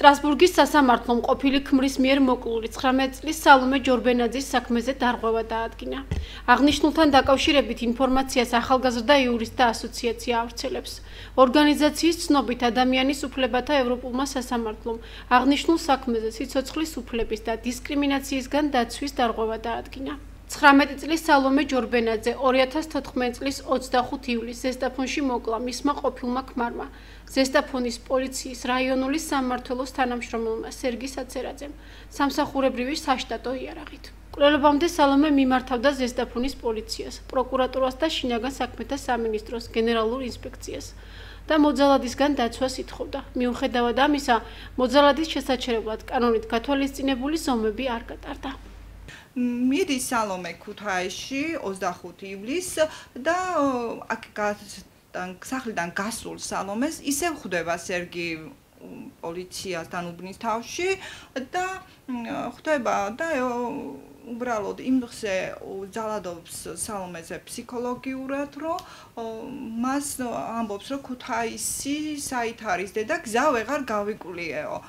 სტრასბურგის სასამართლომ ყოფილი ქმრის მიერ მოკლული 19 წლის სალომე ჯორბენაძის საქმეზე დარღვევა დაადგინა. აღნიშნულთან დაკავშირებით ინფორმაციას ახალგაზრდა იურისტთა ასოციაცია ავრცელებს. ორგანიზაციის ცნობით ადამიანის უფლებათა ევროპულმა სასამართლომ აღნიშნულ საქმეზე სიცოცხლის უფლების და დისკრიმინაციისგან დაცვის დარღვევა დაადგინა. 19 წლის სალომე ჯორბენაძე 2014 წლის 25 ივლისს ზესტაფონში მოკლა მისმა ყოფილმა ქმარმა, ზესტაფონის პოლიციის რაიონული სამმართველოს თანამშრომელმა სერგი საცერაძემ, სამსახურებრივი საშტატო იარაღით. კვლევებამდე სალომე მიმართავდა ზესტაფონის პოლიციას, პროკურატურას და შინაგან საქმეთა სამინისტროს გენერალურ ინსპექციას და მოძალადისგან დაცვას ითხოვდა. მიუხედავად ამისა, მოძალადის შესაჩერებლად კანონით გათვალისწინებული ზომები არ გატარდა. მიდის სალომე ქუთაისში 25 ივლისს და აქ სახლიდან გასულ სალომეს ისევ ხვდება სერგი პოლიციასთან უბნის თავში და ხვდება და უბრალოდ იმ დღე ძალადობს სალომეზე ფსიქოლოგიურად, რომ მას ამბობს, რომ ქუთაისი საით არის დედა, გზა ვეღარ გავიკვლიეო.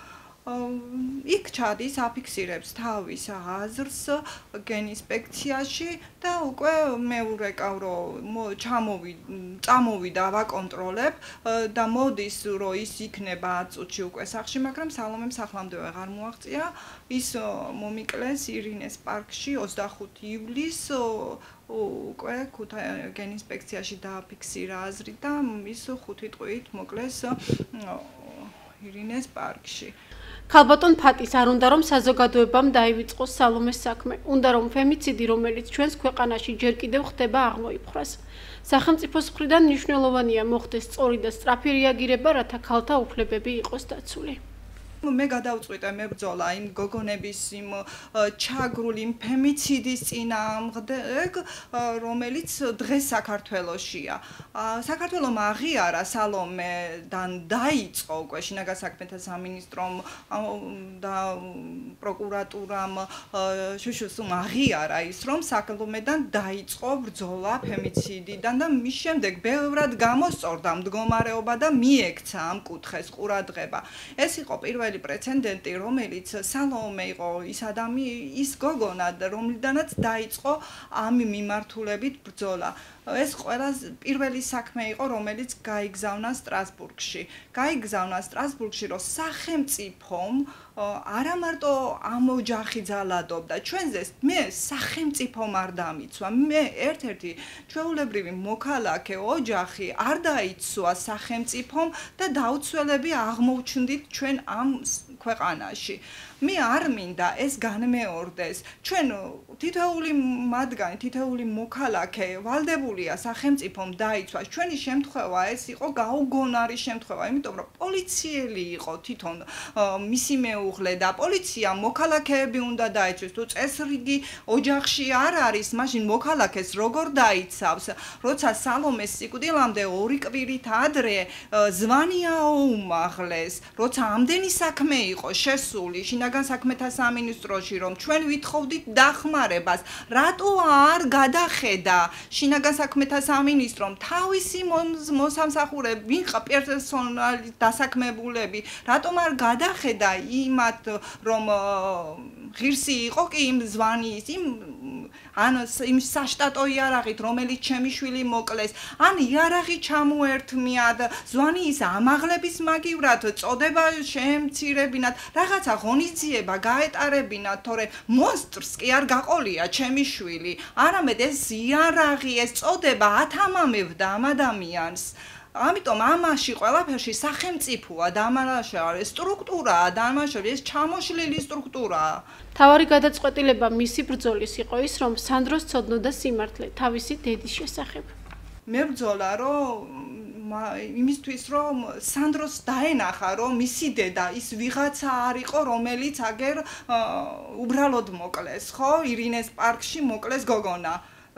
იქ ჩადის, აფიქსირებს თავის აზრს გენინსპექციაში და უკვე მეურეკავ, რომ წამოვიდა, ვაკონტროლებ და მოდის, რომ ის იქნება 10 წუთში უკვე სახლში, მაგრამ სალომემ სახლამდე ვეღარ მოაღწია. ის მომიკლეს ირინეს პარკში 25 ივლისს უკვე გენინსპექციაში დააფიქსირა აზრი და ის 5 ტყვიით მოკლეს ირინეს პარკში. ქალბატონ ფატის არ უნდა რომ საზოგადოებამ დაივიწყოს სალომეს საქმე, უნდა რომ ფემიციდი, რომელიც ჩვენს ქვეყანაში ჯერ კიდევ ხდება, აღმოიფხვრას. სახელმწიფოს მხრიდან მნიშვნელოვანია მოხდეს სწორი და სწრაფი რეაგირება, რათა ქალთა უფლებები იყოს დაცული. მე გადავწყვიტე მებრძოლა იმ გოგონების იმ ჩაგრული ფემიციდის წინააღმდეგ, რომელიც დღეს საქართველოშია. საქართველომ აღიარა სალომედან დაიწყო უკვე შინაგან საქმეთა სამინისტრომ და პროკურატურამ შუშუსუმ აღიარა ის, რომ სალომედან დაიწყო ბრძოლა ფემიციდიდან და მის შემდეგ ბევრად გამოსწორდა მდგომარეობა და მიექცა ამ კუთხეს ყურადღება. ეს იყო პირველი პრეცედენტი, რომელიც სალომე იყო ის გოგონა, რომლიდანაც დაიწყო ამ მიმართულებით ბრძოლა. ეს პირველი საქმე იყო, რომელიც გაიგზავნა სტრასბურგში. გაიგზავნა სტრასბურგში, რომ სახელმწიფომ არა მარტო ამ ოჯახი ძალადობდა ჩვენზე, მე სახელმწიფომ არ დამიცვა. მე ერთ-ერთი ჩვეულებრივი მოქალაქე ოჯახი არ დაიცვა სახელმწიფომ და დაუცველები აღმოჩნდით ჩვენ ამ ქვეყანაში. მე არ მინდა ეს განმეორდეს. ჩვენ თითოეული მათგანი, თითოეული მოქალაქე ვალდებულია სახელმწიფომ დაიცვას. ჩვენი შემთხვევა ეს იყო გაუგონარი შემთხვევა, იმიტომ რომ პოლიციელი იყო თვითონ მისი მეუღლე და პოლიცია მოქალაქეები უნდა დაიცვას. თუ წესრიგი ოჯახში არ არის, მაშინ მოქალაქეს როგორ დაიცავს? როცა სალომეს სიკვდილამდე 2 კვირით ადრე ზვანი აუმაღლეს, როცა ამდენი საქმე იყო შესული შინაგან საქმეთა სამინისტროში, რომ ჩვენ ვითხოვდით დახმარებას, რატო არ გადახედა შინაგან საქმეთა სამინისტრომ თავისი მოსამსახურე პერსონალი დასაქმებულები, რატომ არ გადახედა იმათ, რომ ღირსი იყო კი იმ ზვანის, იმ საშტატო იარაღით, რომელიც ჩემი შვილი მოკლეს, ან იარაღი ჩამოერთმიათ, ზვანი ის ამაღლების მაგივრად წოდება შეემცირებინათ, რაღაცა ღონისძიება გაეტარებინათ, თორემ მონსტრს კი არ გაყოლია ჩემი შვილი. არამედ ეს იარაღი, ეს წოდება ათამამებდა ამ ადამიანს. ამიტომ ამაში ყველაფერში სახელმწიფოა დამარაშავე, სტრუქტურაა დამარაშავე, ეს ჩამოშლილი სტრუქტურაა. თავარი გადაწყვეტილება მისი ბრძოლის იყო ის, რომ სანდროს ცოდნოდა სიმართლე თავისი დედის შესახებ. მებრძოლა, რომ იმისთვის, რომ სანდროს დაენახა, რომ მისი დედა ის ვიღაცა არ იყო, რომელიც აგერ უბრალოდ მოკლეს, ხო? ირინეს პარკში მოკლეს გოგონა.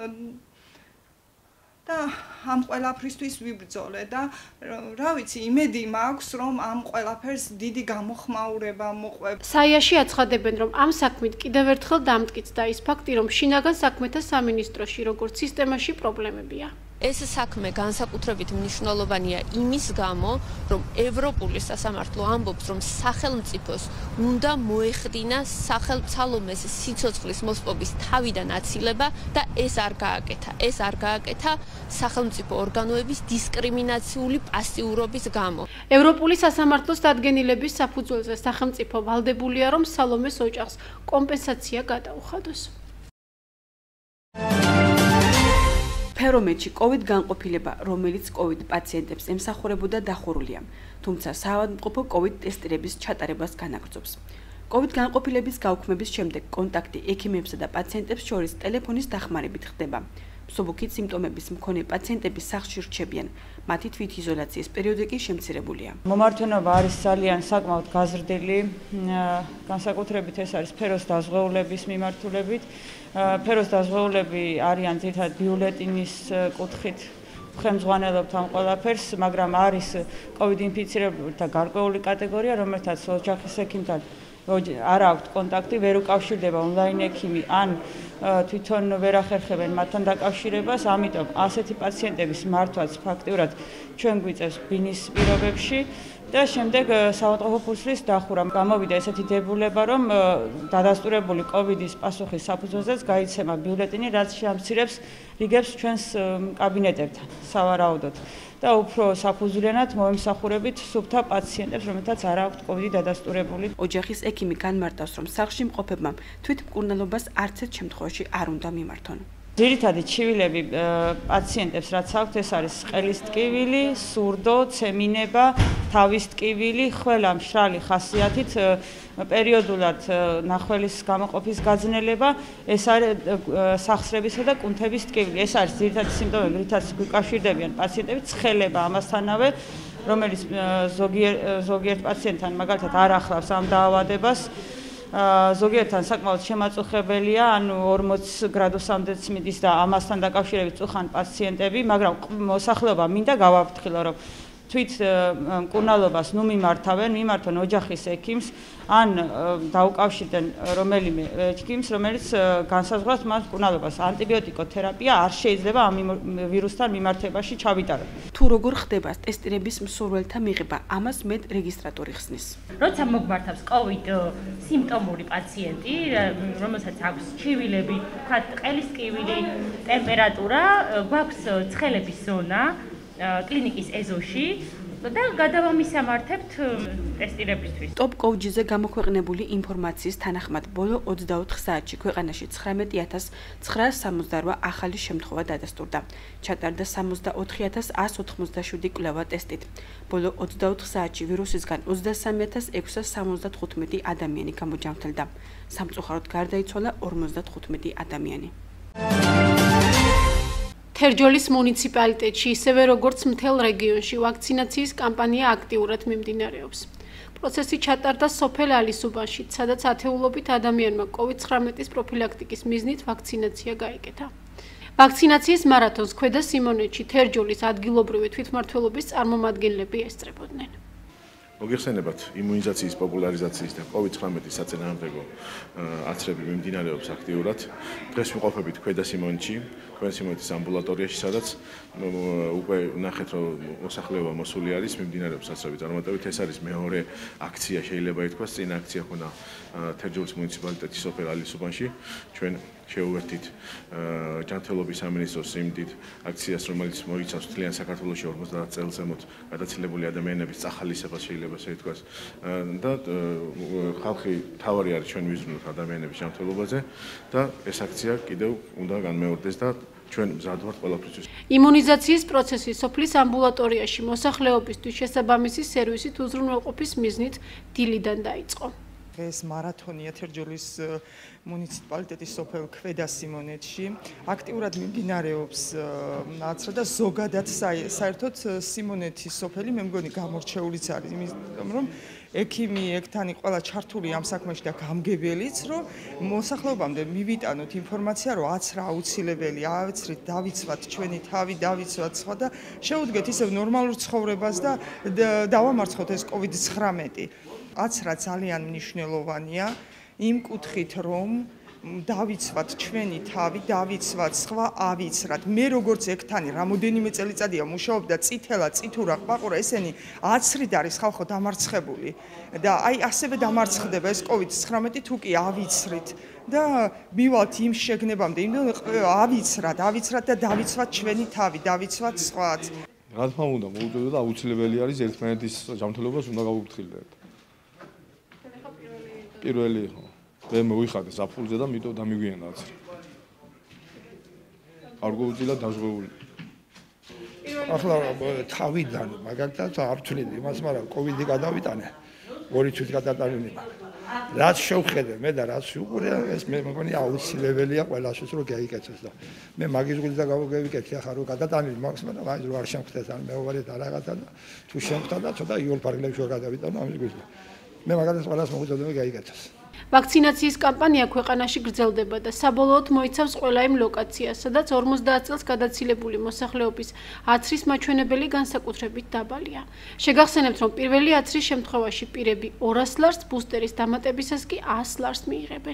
და ამ ყველაფრისთვის ვიბრძოლე და რა ვიცი, იმედი მაქვს, რომ ამ ყველაფერს დიდი გამოხმაურება მოყვება. საიაში აცხადებენ, რომ ამ საქმით კიდევ ერთხელ დამტკიცდა ის ფაქტი, რომ შინაგან საქმეთა სამინისტროში როგორც სისტემაში პრობლემებია. ეს საქმე განსაკუთრებით მნიშვნელოვანია იმის გამო, რომ ევროპული სასამართლო ამბობს, რომ სახელმწიფოს უნდა მოეხდინა სახელმწიფოს სიცოცხლის მოსპობის თავიდან აცილება და ეს არ გააკეთა. ეს არ გააკეთა სახელმწიფო ორგანოების დისკრიმინაციული პასიურობის გამო. ევროპული სასამართლოს დადგენილების საფუძველზე სახელმწიფო ვალდებულია, რომ სალომეს ოჯახს კომპენსაცია გადაუხადოს. ფერომეთში COVID განყოფილება, რომელიც COVID პაციენტებს ემსახურებოდა, დახურულია, თუმცა საავადმყოფო COVID ტესტირების ჩატარებას განაგრძობს. COVID განყოფილების გაუქმების შემდეგ კონტაქტი ექიმებსა და პაციენტებს შორის ტელეფონის დახმარებით ხდება. მსუბუქი სიმპტომების მქონე პაციენტები სახლში რჩებიან, მათი თვითიზოლაციის პერიოდი კი შემცირებულია. მომართვენობა არის ძალიან საკმაოდ გაზრდილი, განსაკუთრებით ეს არის სფეროს დაზღვეულების მიმართულებით. სფეროს დაზღვეულები არიან ძირითადად ბიულეტინის კუთხით ხელმძღვანელობთ ამ ყველაფერს, მაგრამ არის COVID ინფიცირებულთა გარკვეული კატეგორია, რომელთაც ოჯახის ექიმთან არ აქვთ კონტაქტი, ვერ უკავშირდება ონლაინ ექიმი ან თვითონ ვერ ახერხებენ მათთან დაკავშირებას, ამიტომ ასეთი პაციენტების მართვაც ფაქტიურად ჩვენ გვიწევს ბინის პირობებში და შემდეგ საავადმყოფო ფურცლის დახურა. გამოვიდა ესეთი დებულება, რომ დადასტურებული COVID-ის პასუხის საფუძველზეც გაიცემა ბიულეტინი, რაც შეამცირებს რიგებს ჩვენს კაბინეტებთან სავარაუდოდ. და უფრო საფუძვლიანად მოემსახურებით სუფთა პაციენტებს, რომელთაც არ აქვთ COVID დადასტურებული. ოჯახის ექიმი განმარტავს, რომ სახლში მყოფებმა თვითმკურნალობას არც ერთ შემთხვევაში არ უნდა მიმართონ. ძირითადი ჩივილები პაციენტებს რაც აქვთ, ეს არის ყელის ტკივილი, სურდო, ცემინება, თავის ტკივილი, ხველა მშრალი ხასიათით, პერიოდულად ნახველის გამოყოფის გაძნელება, ეს არის სახსრებისა და კუნთების ტკივილი. ეს არის ძირითადი სიმპტომები, რითაც გვიკავშირდებიან პაციენტები, ცხელება ამასთანავე, რომელიც ზოგიერთ პაციენტთან მაგალითად არ ახლავს ამ დაავადებას. ზოგიერთთან საკმაოდ შემაწუხებელია, ანუ 40 გრადუსამდეც მიდის და ამასთან დაკავშირებით წუხან პაციენტები, მაგრამ მოსახლეობა მინდა გავაფრთხილო, რომ თვით მკურნალობას ნუ მიმართავენ ოჯახის ექიმს, ან დაუკავშირდნენ რომელიმე ექიმს, რომელიც განსაზღვრავს მას მკურნალობას. ანტიბიოტიკოთერაპია არ შეიძლება ამ ვირუსთან მიმართებაში ჩავიტაროთ. თუ როგორ ხდება ტესტირების მსურველთა მიღება, ამას მეტ რეგისტრატორი ხსნის. როცა მოგმართავს COVID სიმპტომური პაციენტი, რომელსაც აქვს ჩივილები, ვთქვათ, ყელის ტკივილი, ტემპერატურა, გვაქვს ცხელების ზონა კლინიკის ეზოში და გადავამისამართებთ ტესტირებისთვის. Top Coach-ზე გამოქვეყნებული ინფორმაციის თანახმად, ბოლო 24 საათში ქვეყანაში 19,968 ახალი შემთხვევა დადასტურდა. ჩატარდა 64,187 კვლევა ტესტით. ბოლო 24 საათში ვირუსისგან 23,675 ადამიანი გამოჯანმრთელდა. სამწუხაროდ გარდაიცვალა 55 ადამიანი. თერჯოლის მუნიციპალიტეტში, ისევე როგორც მთელ რეგიონში, ვაქცინაციის კამპანია აქტიურად მიმდინარეობს. პროცესი ჩატარდა სოფელ ალისუბანში, სადაც ათეულობით ადამიანმა COVID-19-ის პროფილაქტიკის მიზნით ვაქცინაცია გაიკეთა. ვაქცინაციის მარათონს ქვედა სიმონეთში თერჯოლის ადგილობრივი თვითმმართველობის წარმომადგენლები ესწრებოდნენ. მოგეხსენებათ, იმუნიზაციის პოპულარიზაციის და COVID-19-ის საწინააღმდეგო აცრები მიმდინარეობს აქტიურად. დღეს ვიმყოფებით ქვედა სიმონეთში, ქვედა სიმონეთის ამბულატორიაში, სადაც უკვე ნახეთ, რომ მოსახლეობა მოსული არის, მიმდინარეობს აცრები წარმატებით. ეს არის მეორე აქცია, შეიძლება ითქვას, წინა აქცია ხონა თერჯოლის მუნიციპალიტეტის სოფელ ალისუბანში. ჩვენ შეუერთით ჯანმრთელობის სამინისტროს იმდით აქციას, რომელიც მოიცავს მთლიან საქართველოში 50 წელს ზემოთ გადაცილებული ადამიანების წახალისებას, შეიძლება ასე ითქვას, და ხალხი თავარი არის ჩვენ ვიზრუნოთ ადამიანების ჯანმრთელობაზე და ეს აქცია კიდევ უნდა განმეორდეს და ჩვენ მზად ვართ ყველაფრისთვის. იმუნიზაციის პროცესი სოფლის ამბულატორიაში მოსახლეობისთვის შესაბამისი სერვისით უზრუნველყოფის მიზნით დილიდან დაიწყო. ეს მარათონია თერჯოლის მუნიციპალიტეტის სოფელ ქვედა სიმონეთში აქტიურად მიმდინარეობს აცრა და ზოგადად საერთოდ სიმონეთის სოფელი მე მგონი გამორჩეულიც არის იმიტომ რომ ექიმი ეგთანი ყველა ჩართული ამ საქმეში და გამგებელიც რომ მოსახლეობამდე მივიტანოთ ინფორმაცია რომ აცრა აუცილებელი ავეცრით დავიცვათ ჩვენი თავი დავიცვათ სხვა და შევუდგეთ ისევ ნორმალურ ცხოვრებას და დავამარცხოთ ეს COVID-19 აცრა ძალიან მნიშვნელოვანია იმ კუთხით რომ დავიცვათ ჩვენი თავი, დავიცვათ სხვა ავიცრათ. მე როგორც ექთანი რამოდენიმე წელიწადია მუშაობდა წითელად, წითურა, ყბაყურა, ესენი აცრით არის ხალხო დამარცხებული და აი ასევე დამარცხდება ეს COVID-19 თუ კი ავიცრით და მივალთ იმ შეგნებამდე, იმდენ ავიცრათ და დავიცვათ ჩვენი თავი, დავიცვათ სხვაც. რა თქმა უნდა, მოუწოდო და აუცილებელი არის ერთმანეთის ჯანმრთელობას უნდა გავუფრთხილდეთ. პირველი ხო. მე მოვიხადე საფულზე და მიტო დამიგვიანა აცრი. არ გოუწილა დაზღვეული. ახლა თავიდან მაგალითად არ ვთვლიდი იმას, მაგრამ კოვიდი გადავიტანე. 2 თვით გადატანილი. რაც შევხედე მე და რაც უყურე, ეს მე მგონი აუცილებელია ყველასთვის რომ გაიკეთოს და მე მაგის გულს და გავიკეთე ახლა რომ გადატანილი მაქვს, მაგრამ აი რომ არ შემხდეთ ან მეუბნეთ და რაღაცა და თუ შემხდა და ცოტა იოლ პარკლებში რომ გადავიტანო ამის გულს. მე მაგალითად ყველას მოგვიწევდა გაიკეთოს. ვაქცინაციის კამპანია ქვეყანაში გრძელდება და საბოლოოდ მოიცავს ყველა იმ ლოკაციას, სადაც 50 წელს გადაცილებული მოსახლეობის აცრის მაჩვენებელი განსაკუთრებით დაბალია. შეგახსენებთ, რომ პირველი აცრის შემთხვევაში პირები 200 ლარს, ბუსტერის დამატებისას კი 100 ლარს მიიღებენ.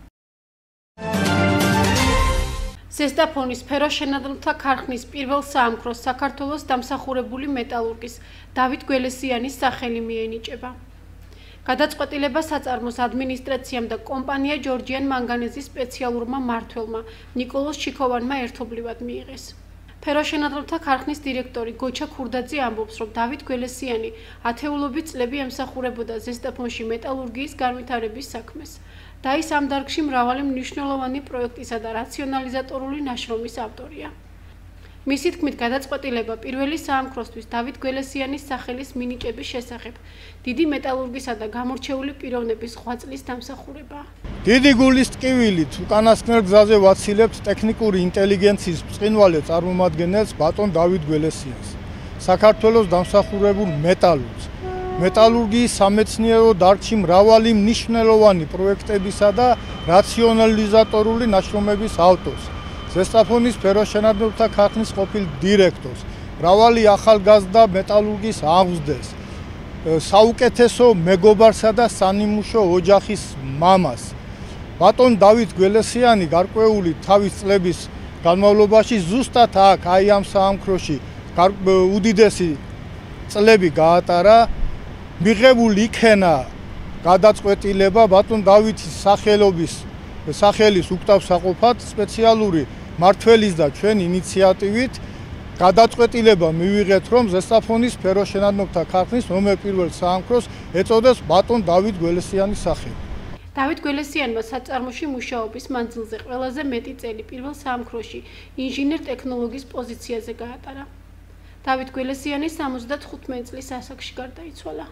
ზესტაფონის სფეროშენადელთა ქარხნის პირველ საამქროს საქართველოს დამსახურებული მეტალურგის დავით გველესიანის სახელი მიენიჭება. გადაწყვეტილება საწარმოს ადმინისტრაციამ და კომპანია ჯორჯიან მანგანეზის სპეციალურმა მმართველმა ნიკოლოზ ჩიქოვანმა ერთობლივად მიიღეს. სფეროშენადელთა ქარხნის დირექტორი გოჩა ქურდაძე ამბობს, რომ დავით გველესიანი ათეულობით წლები ემსახურებოდა ზესტაფონში მეტალურგიის განვითარების საქმეს და ის ამ დარგში მრავალი მნიშვნელოვანი პროექტისა და რაციონალიზატორული ნაშრომის ავტორია. მისი თქმით, გადაწყვეტილება პირველი საამქროსთვის დავით გველესიანის სახელის მინიჭების შესახებ დიდი მეტალურგისა და გამორჩეული პიროვნების ღვაწლის დამსახურებაა. დიდი გულის ტკივილით უკანასკნელ გზაზე ვაცილებთ ტექნიკური ინტელიგენციის ბრწყინვალე წარმომადგენელს ბატონ დავით გველესიანს, საქართველოს დამსახურებულ მეტალურგს, მეტალურგიის სამეცნიერო დარგში მრავალი მნიშვნელოვანი პროექტებისა და რაციონალიზატორული ნაშრომების ავტორს. ზესტაფონის სფეროშენადელთა ქარხნის ყოფილ დირექტორს, მრავალი ახალგაზრდა მეტალურგის აღზრდეს, საუკეთესო მეგობარსა და სანიმუშო ოჯახის მამას. ბატონ დავით გველესიანი გარკვეული თავის წლების განმავლობაში ზუსტად აქ, აი ამ საამქროში უდიდესი წლები გაატარა, მიღებული იქნა გადაწყვეტილება ბატონ დავითის სახელის უკთავსაყოფად სპეციალური მმართველის და ჩვენ ინიციატივით გადაწყვეტილება მივიღეთ, რომ ზესტაფონის სფეროშენადელთა ქარხნის ნომერ 1 საამქროს ეწოდეს ბატონ დავით გველესიანის სახელი. დავით გველესიანმა საწარმოში მუშაობის მანძილზე ყველაზე მეტი წელი პირველ საამქროში ინჟინერ-ტექნოლოგის პოზიციაზე გაატარა. დავით გველესიანი 75 წლის ასაკში გარდაიცვალა.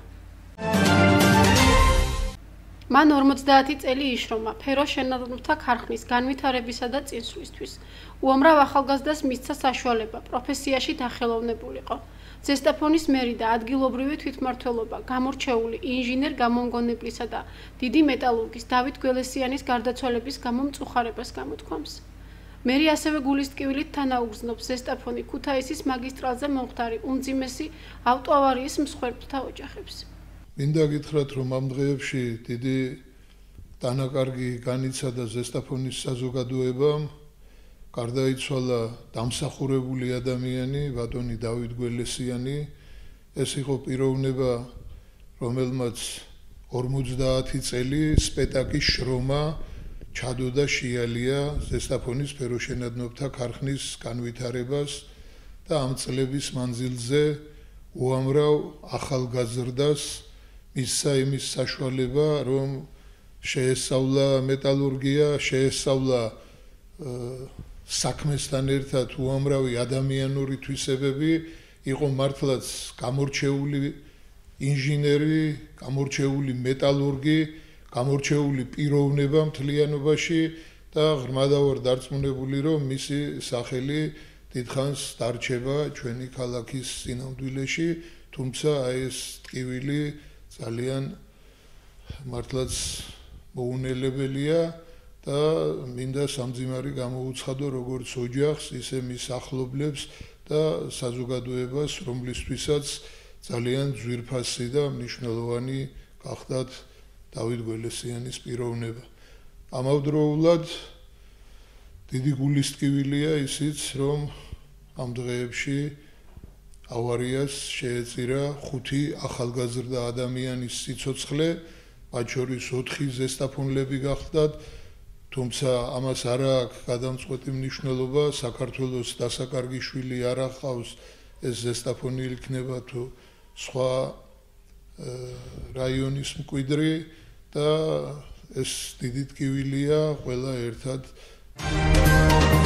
მან 50 წელი იშრომა სფეროშენადელთა ქარხნის განვითარებისა და წინსვლისთვის. უამრავ ახალგაზრდას მისცა საშუალება პროფესიაში დახელოვნებულიყო. ზესტაფონის მერი და ადგილობრივი თვითმმართველობა გამორჩეული ინჟინერ-გამომგონებლისა და დიდი მეტალურგის დავით გველესიანის გარდაცვალების გამო მწუხარებას გამოთქვამს. მერი ასევე გულის ტკივილით თანაუგრძნობს ზესტაფონი ქუთაისის მაგისტრალზე მომხდარი უმძიმესი ავტოავარიის მსხვერპლთა ოჯახებს. მინდა გითხრათ, რომ ამ დღეებში დიდი დანაკარგი განიცადა ზესტაფონის საზოგადოებამ, გარდაიცვალა დამსახურებული ადამიანი, ბატონი დავით გველესიანი. ეს იყო პიროვნება, რომელმაც 50 წელი სპეტაკის შრომა ჩადოდა შეალია ზესტაფონის სფეროშენადელთა ქარხნის განვითარებას და ამ წლების მანძილზე უამრავ ახალგაზრდას მისცა იმის საშუალება, რომ შეესწავლა მეტალურგია, შეესწავლა საქმესთან ერთად უამრავი ადამიანური თვისებები, იყო მართლაც გამორჩეული ინჟინერი, გამორჩეული მეტალურგი, გამორჩეული პიროვნება მთლიანობაში და ღრმადა ვარ დარწმუნებული, რომ მისი სახელი დიდხანს დარჩება ჩვენი ქალაქის სინამდვილეში, თუმცა აი ეს ტკივილი ძალიან მართლაც მოუნელებელია და მინდა სამძიმარი გამოუცხადო როგორც ოჯახს, ისე მის ახლობლებს და საზოგადოებას, რომლისთვისაც ძალიან ძვირფასი და მნიშვნელოვანი გახდათ დავით გველესიანის პიროვნება. ამავდროულად დიდი გულისტკივილია ისიც, რომ ამ დღეებში ავარიას შეეწირა 5 ახალგაზრდა ადამიანის სიცოცხლე, მათ შორის 4 ზესტაფონლები გახდათ, თუმცა ამას არ აქვს გადამწყვეტი მნიშვნელობა, საქართველოს დასაკარგი შვილი არ ახავს, ეს ზესტაფონი იქნება თუ სხვა რაიონის მკვიდრი და ეს დიდი ტკივილია ყველა ერთად